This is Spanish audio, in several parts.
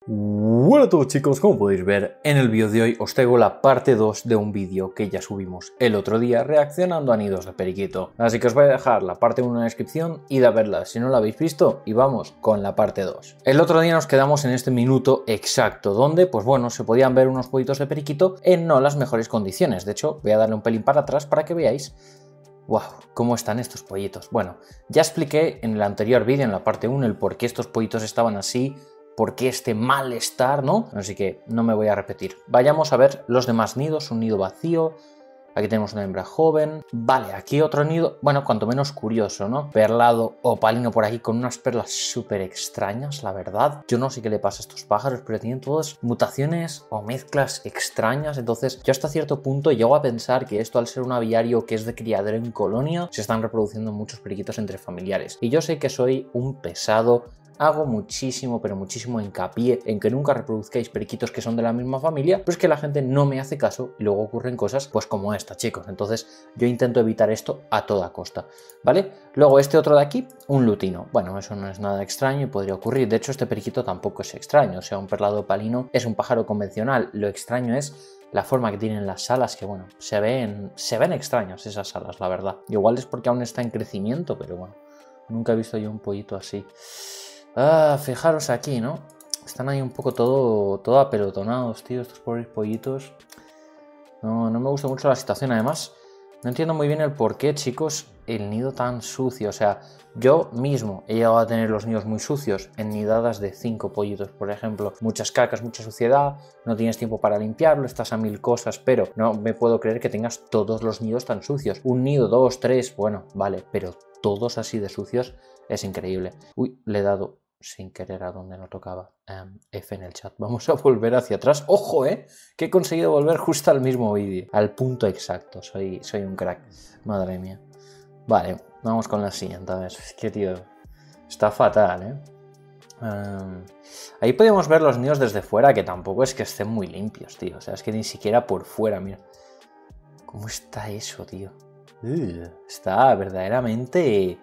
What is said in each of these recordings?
Hola a todos chicos, como podéis ver en el vídeo de hoy os traigo la parte 2 de un vídeo que ya subimos el otro día reaccionando a nidos de periquito. Así que os voy a dejar la parte 1 en la descripción, id a verla si no la habéis visto y vamos con la parte 2. El otro día nos quedamos en este minuto exacto donde, pues bueno, se podían ver unos pollitos de periquito en no las mejores condiciones. De hecho, voy a darle un pelín para atrás para que veáis ¡wow! ¿Cómo están estos pollitos? Bueno, ya expliqué en el anterior vídeo, en la parte 1, el por qué estos pollitos estaban así, por qué este malestar, ¿no? Así que no me voy a repetir. Vayamos a ver los demás nidos, un nido vacío. Aquí tenemos una hembra joven. Vale, aquí otro nido, bueno, cuanto menos curioso, ¿no? Perlado opalino por aquí con unas perlas súper extrañas, la verdad. Yo no sé qué le pasa a estos pájaros, pero tienen todas mutaciones o mezclas extrañas. Entonces, yo hasta cierto punto llego a pensar que esto, al ser un aviario que es de criadero en colonia, se están reproduciendo muchos periquitos entre familiares. Y yo sé que soy un pesado. Hago muchísimo, pero muchísimo hincapié en que nunca reproduzcáis periquitos que son de la misma familia, pero es que la gente no me hace caso y luego ocurren cosas pues como esta, chicos. Entonces yo intento evitar esto a toda costa, ¿vale? Luego este otro de aquí, un lutino. Bueno, eso no es nada extraño y podría ocurrir. De hecho, este periquito tampoco es extraño. O sea, un perlado opalino es un pájaro convencional. Lo extraño es la forma que tienen las alas, que bueno, se ven extrañas esas alas, la verdad. Igual es porque aún está en crecimiento, pero bueno, nunca he visto yo un pollito así. Ah, fijaros aquí, ¿no? Están ahí un poco todo apelotonados, tío, estos pobres pollitos. No me gusta mucho la situación, además. No entiendo muy bien el por qué, chicos, el nido tan sucio. O sea, yo mismo he llegado a tener los nidos muy sucios en nidadas de 5 pollitos, por ejemplo. Muchas cacas, mucha suciedad, no tienes tiempo para limpiarlo, estás a 1000 cosas, pero no me puedo creer que tengas todos los nidos tan sucios. Un nido, 2, 3, bueno, vale, pero todos así de sucios es increíble. Uy, le he dado sin querer a donde no tocaba. F en el chat. Vamos a volver hacia atrás. ¡Ojo, que he conseguido volver justo al mismo vídeo! Al punto exacto. Soy un crack. Madre mía. Vale, vamos con la siguiente. A ver, es que, tío, está fatal, ahí podemos ver los nidos desde fuera, que tampoco es que estén muy limpios, tío. O sea, es que ni siquiera por fuera, mira. ¿Cómo está eso, tío? Está verdaderamente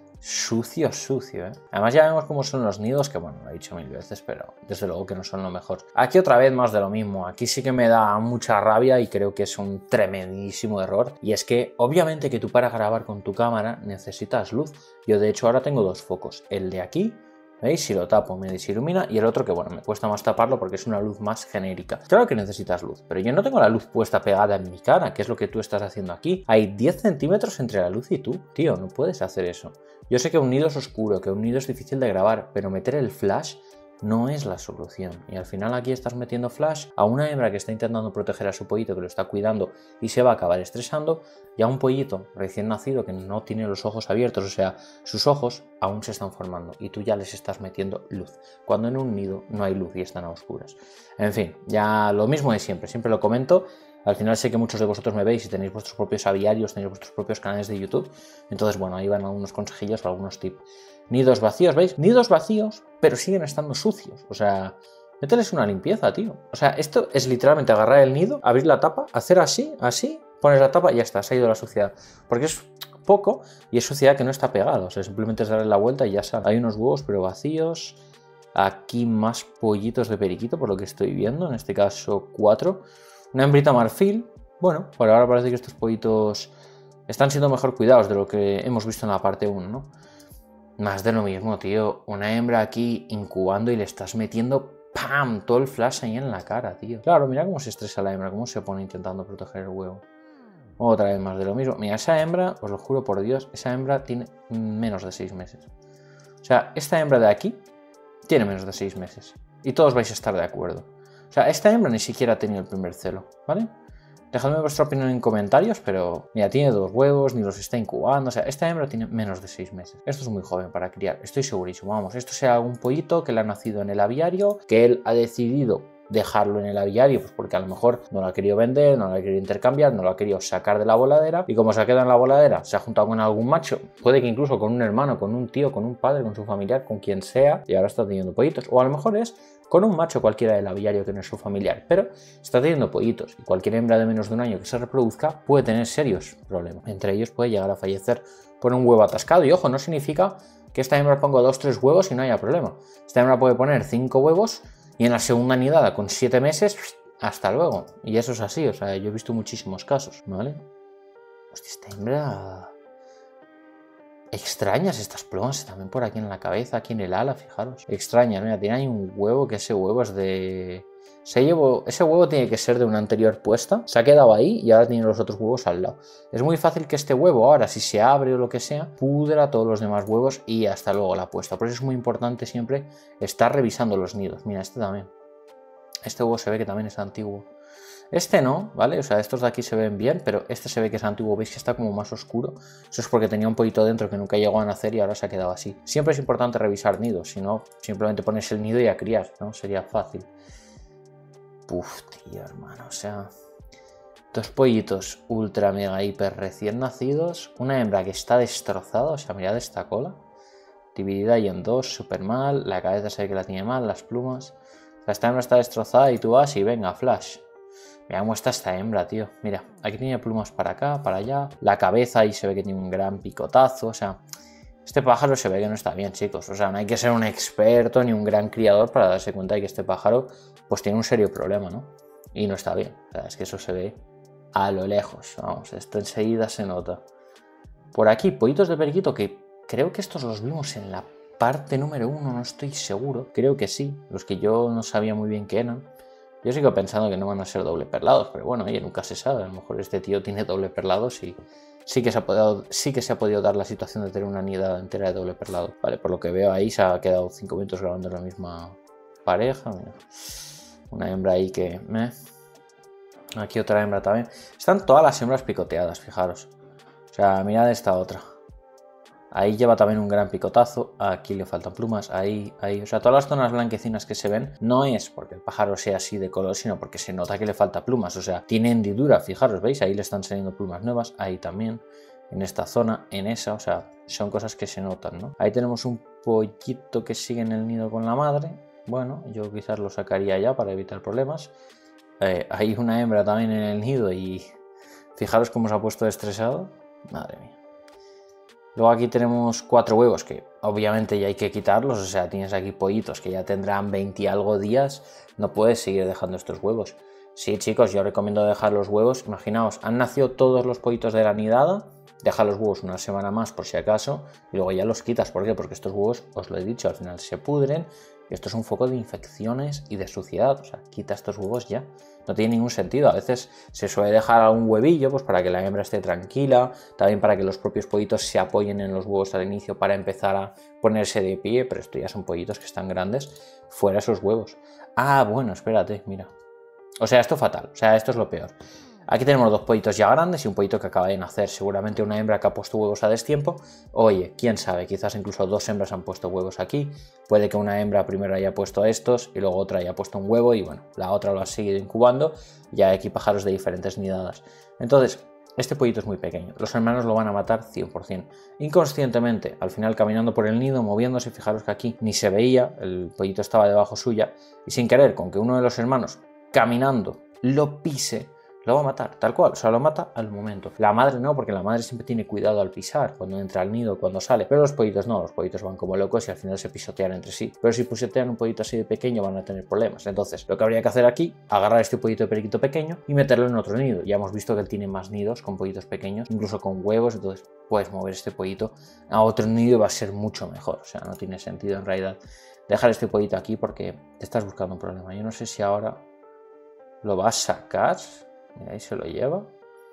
sucio. Además ya vemos cómo son los nidos, que bueno, lo he dicho 1000 veces, pero desde luego que no son lo mejor. Aquí otra vez más de lo mismo. Aquí sí que me da mucha rabia y creo que es un tremendísimo error. Y es que obviamente que tú para grabar con tu cámara necesitas luz. Yo de hecho ahora tengo dos focos. El de aquí, ¿veis? Si lo tapo me desilumina, y el otro que bueno, me cuesta más taparlo porque es una luz más genérica. Claro que necesitas luz, pero yo no tengo la luz puesta pegada en mi cara, que es lo que tú estás haciendo aquí. Hay 10 centímetros entre la luz y tú. Tío, no puedes hacer eso. Yo sé que un nido es oscuro, que un nido es difícil de grabar, pero meter el flash no es la solución. Y al final aquí estás metiendo flash a una hembra que está intentando proteger a su pollito, que lo está cuidando y se va a acabar estresando, y a un pollito recién nacido que no tiene los ojos abiertos, o sea, sus ojos aún se están formando y tú ya les estás metiendo luz, cuando en un nido no hay luz y están a oscuras. En fin, ya lo mismo de siempre lo comento. Al final sé que muchos de vosotros me veis y tenéis vuestros propios aviarios, tenéis vuestros propios canales de YouTube. Entonces, bueno, ahí van algunos consejillos o algunos tips. Nidos vacíos, ¿veis? Nidos vacíos, pero siguen estando sucios. O sea, mételes una limpieza, tío. O sea, esto es literalmente agarrar el nido, abrir la tapa, hacer así, pones la tapa y ya está, se ha ido la suciedad. Porque es poco y es suciedad que no está pegada. O sea, simplemente es darle la vuelta y ya sale. Hay unos huevos, pero vacíos. Aquí más pollitos de periquito, por lo que estoy viendo. En este caso, 4. Una hembrita marfil. Bueno, por ahora parece que estos pollitos están siendo mejor cuidados de lo que hemos visto en la parte 1, ¿no? Más de lo mismo, tío. Una hembra aquí incubando y le estás metiendo ¡pam! Todo el flash ahí en la cara, tío. Claro, mira cómo se estresa la hembra, cómo se pone intentando proteger el huevo. Otra vez más de lo mismo. Mira, esa hembra, os lo juro por Dios, esa hembra tiene menos de 6 meses. O sea, esta hembra de aquí tiene menos de 6 meses. Y todos vais a estar de acuerdo. O sea, esta hembra ni siquiera ha tenido el primer celo, ¿vale? Dejadme vuestra opinión en comentarios, pero mira, tiene 2 huevos, ni los está incubando. O sea, esta hembra tiene menos de 6 meses. Esto es muy joven para criar, estoy segurísimo. Vamos, esto sea un pollito que le ha nacido en el aviario, que él ha decidido dejarlo en el aviario, pues porque a lo mejor no lo ha querido vender, no lo ha querido intercambiar, no lo ha querido sacar de la voladera, y como se ha quedado en la voladera, se ha juntado con algún macho, puede que incluso con un hermano, con un tío, con un padre, con su familiar, con quien sea, y ahora está teniendo pollitos. O a lo mejor es con un macho cualquiera del aviario que no es su familiar, pero está teniendo pollitos, y cualquier hembra de menos de un año que se reproduzca puede tener serios problemas. Entre ellos puede llegar a fallecer por un huevo atascado, y ojo, no significa que esta hembra ponga 2 o 3 huevos y no haya problema. Esta hembra puede poner 5 huevos Y en la segunda nidada, con 7 meses, hasta luego. Y eso es así, o sea, yo he visto muchísimos casos, ¿vale? Hostia, esta hembra... Extrañas estas plumas también por aquí en la cabeza, aquí en el ala, fijaros. Extrañas, mira, tiene ahí un huevo que ese huevo es de... Ese huevo tiene que ser de una anterior puesta, se ha quedado ahí y ahora tiene los otros huevos al lado. Es muy fácil que este huevo ahora, si se abre o lo que sea, pudra todos los demás huevos y hasta luego la puesta. Por eso es muy importante siempre estar revisando los nidos. Mira, este también. Este huevo se ve que también es antiguo. Este no, ¿vale? O sea, estos de aquí se ven bien, pero este se ve que es antiguo. ¿Veis que está como más oscuro? Eso es porque tenía un poquito dentro que nunca llegó a nacer y ahora se ha quedado así. Siempre es importante revisar nidos, si no, simplemente pones el nido y a criar, ¿no? Sería fácil. Uf, tío, hermano, o sea... 2 pollitos ultra mega hiper recién nacidos. Una hembra que está destrozada, o sea, mirad esta cola. Dividida ahí en 2, súper mal. La cabeza se ve que la tiene mal, las plumas. O sea, esta hembra está destrozada y tú vas y venga, flash. Mira cómo está esta hembra, tío. Mira, aquí tiene plumas para acá, para allá. La cabeza ahí se ve que tiene un gran picotazo. O sea, este pájaro se ve que no está bien, chicos. O sea, no hay que ser un experto ni un gran criador para darse cuenta de que este pájaro pues tiene un serio problema, ¿no? Y no está bien. O sea, es que eso se ve a lo lejos. Vamos, esto enseguida se nota. Por aquí, pollitos de periquito que creo que estos los vimos en la parte número 1, no estoy seguro. Creo que sí, los que yo no sabía muy bien qué eran. Yo sigo pensando que no van a ser doble perlados, pero bueno, oye, nunca se sabe. A lo mejor este tío tiene doble perlados y sí que se ha podido dar la situación de tener una nidada entera de doble perlado. Vale, por lo que veo ahí se ha quedado 5 minutos grabando la misma pareja. Mira. Una hembra ahí que... Aquí otra hembra también. Están todas las hembras picoteadas, fijaros. O sea, mirad esta otra. Ahí lleva también un gran picotazo, aquí le faltan plumas, ahí. O sea, todas las zonas blanquecinas que se ven no es porque el pájaro sea así de color, sino porque se nota que le falta plumas. O sea, tiene hendidura, fijaros, ¿veis? Ahí le están saliendo plumas nuevas, ahí también, en esta zona, en esa, o sea, son cosas que se notan, ¿no? Ahí tenemos un pollito que sigue en el nido con la madre. Bueno, yo quizás lo sacaría ya para evitar problemas. Hay una hembra también en el nido y fijaros cómo se ha puesto estresado. Madre mía. Luego aquí tenemos 4 huevos que obviamente ya hay que quitarlos, o sea, tienes aquí pollitos que ya tendrán 20 y algo días, no puedes seguir dejando estos huevos. Sí, chicos, yo recomiendo dejar los huevos, imaginaos, han nacido todos los pollitos de la nidada, deja los huevos una semana más por si acaso y luego ya los quitas. ¿Por qué? Porque estos huevos, os lo he dicho, al final se pudren y esto es un foco de infecciones y de suciedad, o sea, quita estos huevos ya. No tiene ningún sentido, a veces se suele dejar algún huevillo pues para que la hembra esté tranquila, también para que los propios pollitos se apoyen en los huevos al inicio para empezar a ponerse de pie, pero esto ya son pollitos que están grandes, fuera esos huevos. Ah, bueno, espérate, mira. O sea, esto es fatal, o sea, esto es lo peor. Aquí tenemos 2 pollitos ya grandes y un pollito que acaba de nacer, seguramente una hembra que ha puesto huevos a destiempo. Oye, quién sabe, quizás incluso 2 hembras han puesto huevos aquí. Puede que una hembra primero haya puesto estos y luego otra haya puesto un huevo y bueno, la otra lo ha seguido incubando. Ya hay aquí pájaros de diferentes nidadas. Entonces, este pollito es muy pequeño, los hermanos lo van a matar 100%. Inconscientemente, al final caminando por el nido, moviéndose, fijaros que aquí ni se veía, el pollito estaba debajo suya y sin querer, con que uno de los hermanos caminando lo pise, lo va a matar, tal cual, o sea, lo mata al momento. La madre no, porque la madre siempre tiene cuidado al pisar, cuando entra al nido, cuando sale. Pero los pollitos no, los pollitos van como locos y al final se pisotean entre sí. Pero si pisotean un pollito así de pequeño van a tener problemas. Entonces, lo que habría que hacer aquí, agarrar este pollito de periquito pequeño y meterlo en otro nido. Ya hemos visto que él tiene más nidos con pollitos pequeños, incluso con huevos, entonces puedes mover este pollito a otro nido y va a ser mucho mejor. O sea, no tiene sentido en realidad dejar este pollito aquí porque te estás buscando un problema. Yo no sé si ahora lo va a sacar. Mira, ahí se lo lleva.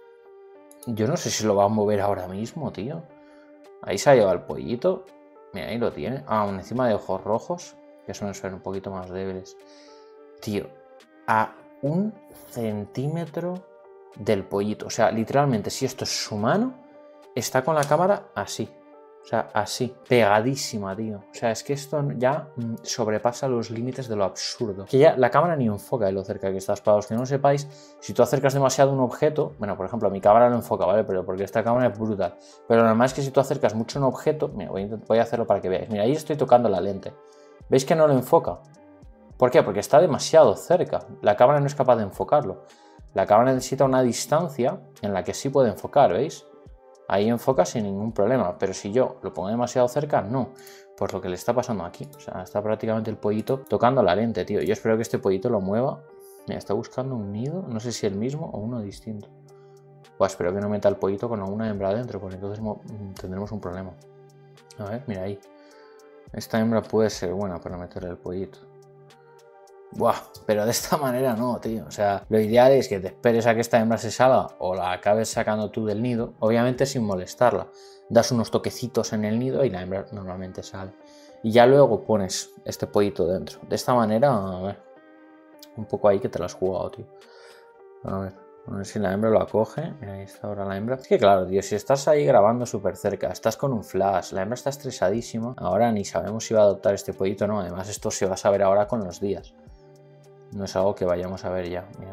Yo no sé si lo va a mover ahora mismo, tío. Ahí se ha llevado el pollito. Mira, ahí lo tiene. Ah, aún encima de ojos rojos, que suelen ser un poquito más débiles. Tío, a 1 centímetro del pollito. O sea, literalmente, si esto es su mano, está con la cámara así. O sea, así, pegadísima, tío. O sea, es que esto ya sobrepasa los límites de lo absurdo. Que ya la cámara ni enfoca de lo cerca que estás. Para los que no lo sepáis, si tú acercas demasiado un objeto, bueno, por ejemplo, mi cámara no enfoca, ¿vale? Pero porque esta cámara es brutal. Pero lo normal es que si tú acercas mucho un objeto, mira, voy a hacerlo para que veáis. Mira, ahí estoy tocando la lente. ¿Veis que no lo enfoca? ¿Por qué? Porque está demasiado cerca. La cámara no es capaz de enfocarlo. La cámara necesita una distancia en la que sí puede enfocar, ¿veis? ahí enfoca sin ningún problema, pero si yo lo pongo demasiado cerca, no. Pues lo que le está pasando aquí, o sea, está prácticamente el pollito tocando la lente, tío. Yo espero que este pollito lo mueva. Mira, está buscando un nido, no sé si el mismo o uno distinto. Pues espero que no meta el pollito con alguna hembra adentro, porque entonces tendremos un problema. A ver, mira ahí. Esta hembra puede ser buena para meterle el pollito. Buah, pero de esta manera no, tío. O sea, lo ideal es que te esperes a que esta hembra se salga o la acabes sacando tú del nido, obviamente sin molestarla. Das unos toquecitos en el nido y la hembra normalmente sale. Y ya luego pones este pollito dentro. De esta manera, a ver, un poco ahí que te lo has jugado, tío. A ver si la hembra lo acoge. Mira, ahí está ahora la hembra. Es que claro, tío, si estás ahí grabando súper cerca, estás con un flash, la hembra está estresadísima. Ahora ni sabemos si va a adoptar este pollito o no. Además, esto se va a saber ahora con los días. No es algo que vayamos a ver ya. Mira.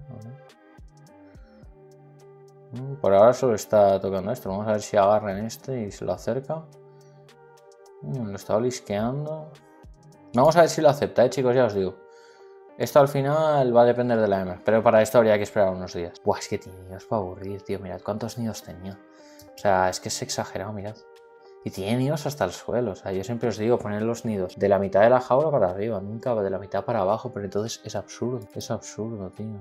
Por ahora solo está tocando esto. Vamos a ver si agarra en este y se lo acerca. Lo está olisqueando. Vamos a ver si lo acepta, chicos, ya os digo. Esto al final va a depender de la hembra. Pero para esto habría que esperar unos días. Buah, es que tiene nidos para aburrir, tío. Mirad cuántos nidos tenía. O sea, es que es exagerado, mirad. Y tiene nidos hasta el suelo. O sea, yo siempre os digo, poner los nidos de la mitad de la jaula para arriba, nunca de la mitad para abajo. Pero entonces es absurdo. Es absurdo, tío.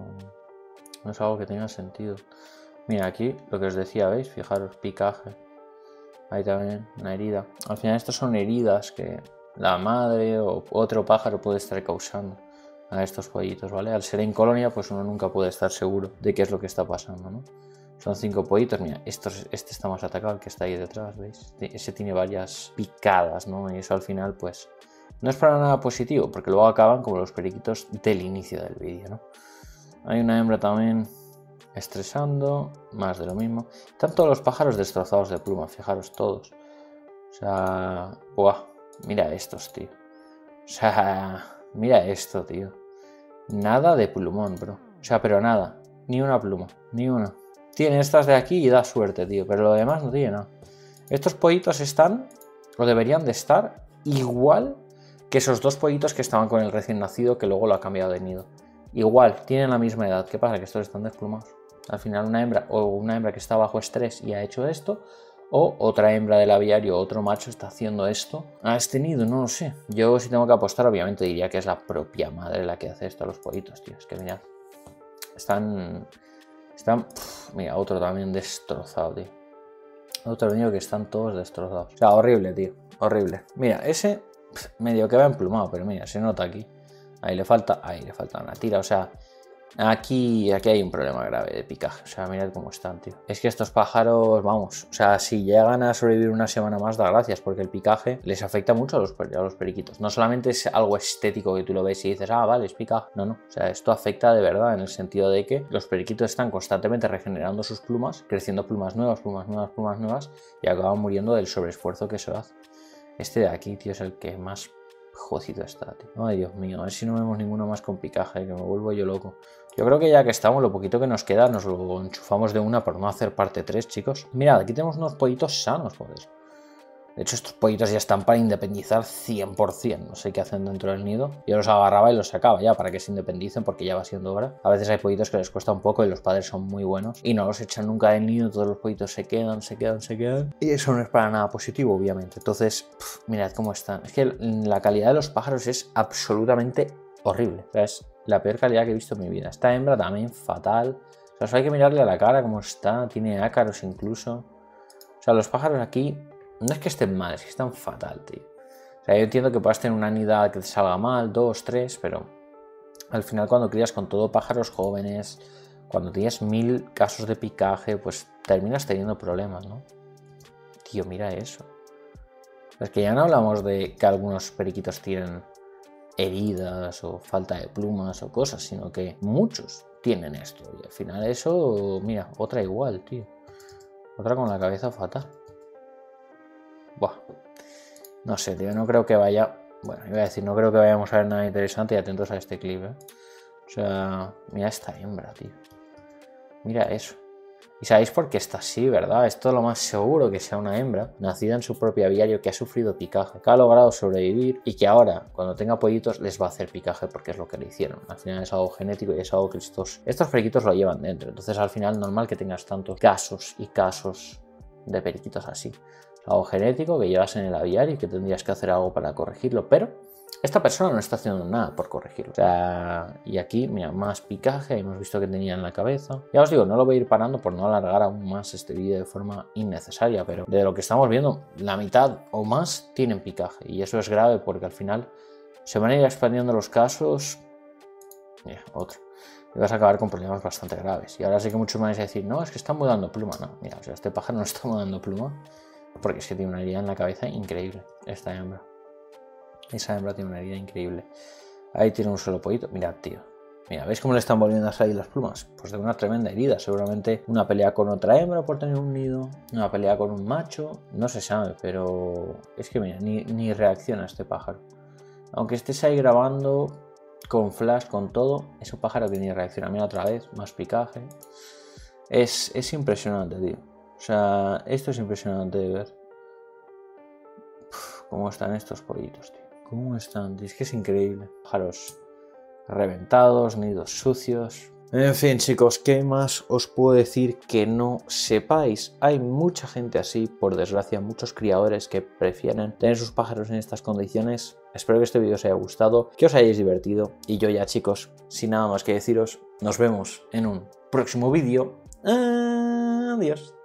No es algo que tenga sentido. Mira, aquí lo que os decía, ¿veis? Fijaros, picaje. Ahí también, una herida. Al final estas son heridas que la madre o otro pájaro puede estar causando a estos pollitos, ¿vale? Al ser en colonia, pues uno nunca puede estar seguro de qué es lo que está pasando, ¿no? Son 5 pollitos, mira, este está más atacado, el que está ahí detrás, ¿veis? Ese tiene varias picadas, ¿no? Y eso al final, pues, no es para nada positivo, porque luego acaban como los periquitos del inicio del vídeo, ¿no? Hay una hembra también estresando, más de lo mismo. Están todos los pájaros destrozados de pluma, fijaros todos. O sea, ¡buah! Mira estos, tío. O sea, mira esto, tío. Nada de plumón, bro. O sea, pero nada. Ni una pluma, ni una. Tiene estas de aquí y da suerte, tío. Pero lo demás no tiene nada. Estos pollitos están, o deberían de estar, igual que esos 2 pollitos que estaban con el recién nacido, que luego lo ha cambiado de nido. Igual, tienen la misma edad. ¿Qué pasa? Que estos están desplumados. Al final una hembra que está bajo estrés y ha hecho esto, o otra hembra del aviario, otro macho está haciendo esto a este nido, no lo sé. Yo si tengo que apostar, obviamente diría que es la propia madre la que hace esto a los pollitos, tío. Es que mirad, están mira, otro también destrozado, tío. Otro nido que están todos destrozados. O sea, horrible, tío, horrible. Mira, ese medio que va emplumado, pero mira, se nota aquí. Ahí le falta una tira, o sea, aquí hay un problema grave de picaje. O sea, mirad cómo están, tío. Es que estos pájaros, vamos, o sea, si llegan a sobrevivir una semana más, da gracias, porque el picaje les afecta mucho a los periquitos. No solamente es algo estético que tú lo ves y dices, ah, vale, es picaje. No, o sea, esto afecta de verdad en el sentido de que los periquitos están constantemente regenerando sus plumas, creciendo plumas nuevas, y acaban muriendo del sobreesfuerzo que se hace. Este de aquí, tío, es el que más jodido está, tío. Ay, Dios mío, a ver si no vemos ninguno más con picaje, que me vuelvo yo loco. Yo creo que ya que estamos, lo poquito que nos queda, nos lo enchufamos de una por no hacer parte 3, chicos. Mirad, aquí tenemos unos pollitos sanos, joder. De hecho, estos pollitos ya están para independizar 100%. No sé qué hacen dentro del nido. Yo los agarraba y los sacaba ya para que se independicen porque ya va siendo hora. A veces hay pollitos que les cuesta un poco y los padres son muy buenos. Y no los echan nunca del nido. Todos los pollitos se quedan. Y eso no es para nada positivo, obviamente. Entonces, mirad cómo están. Es que la calidad de los pájaros es absolutamente horrible. O sea, es la peor calidad que he visto en mi vida. Esta hembra también fatal. O sea, hay que mirarle a la cara cómo está. Tiene ácaros incluso. O sea, los pájaros aquí... No es que estén mal, es que están fatal, tío. O sea, yo entiendo que puedas tener una nidada que te salga mal, 2, 3, pero al final cuando crías con todo pájaros jóvenes, cuando tienes 1000 casos de picaje, pues terminas teniendo problemas, ¿no? Tío, mira eso. Es que ya no hablamos de que algunos periquitos tienen heridas o falta de plumas o cosas, sino que muchos tienen esto. Y al final eso, mira, otra igual, tío. Otra con la cabeza fatal. Buah. No sé, tío, no creo que vaya... Bueno, iba a decir, no creo que vayamos a ver nada interesante y atentos a este clip, ¿eh? O sea, mira esta hembra, tío. Mira eso. Y sabéis por qué está así, ¿verdad? Esto es lo más seguro que sea una hembra nacida en su propio aviario que ha sufrido picaje, que ha logrado sobrevivir y que ahora, cuando tenga pollitos, les va a hacer picaje porque es lo que le hicieron. Al final es algo genético y es algo que estos periquitos lo llevan dentro. Entonces al final normal que tengas tantos casos y casos de periquitos así. Es algo genético que llevas en el aviario y que tendrías que hacer algo para corregirlo, pero esta persona no está haciendo nada por corregirlo. O sea, y aquí, mira, más picaje, hemos visto que tenía en la cabeza. Ya os digo, no lo voy a ir parando por no alargar aún más este vídeo de forma innecesaria, pero de lo que estamos viendo, la mitad o más tienen picaje. Y eso es grave porque al final se van a ir expandiendo los casos. Mira, otro. Y vas a acabar con problemas bastante graves. Y ahora sí que muchos me vais a decir, no, es que está mudando pluma. No, mira, o sea, este pájaro no está mudando pluma porque es que tiene una herida en la cabeza increíble, esta hembra. Esa hembra tiene una herida increíble. Ahí tiene un solo pollito. Mirad, tío. Mira, ¿veis cómo le están volviendo a salir las plumas? Pues de una tremenda herida. Seguramente una pelea con otra hembra por tener un nido. Una pelea con un macho. No se sabe, pero es que mira, ni reacciona este pájaro. Aunque estés ahí grabando con flash, con todo, es un pájaro que ni reacciona. Mira otra vez, más picaje. Es impresionante, tío. O sea, esto es impresionante de ver. ¿Cómo están estos pollitos, tío? ¿Cómo están? Es que es increíble. Pájaros reventados, nidos sucios. En fin, chicos, ¿qué más os puedo decir que no sepáis? Hay mucha gente así, por desgracia, muchos criadores que prefieren tener sus pájaros en estas condiciones. Espero que este vídeo os haya gustado, que os hayáis divertido. Y yo ya, chicos, sin nada más que deciros, nos vemos en un próximo vídeo. Adiós.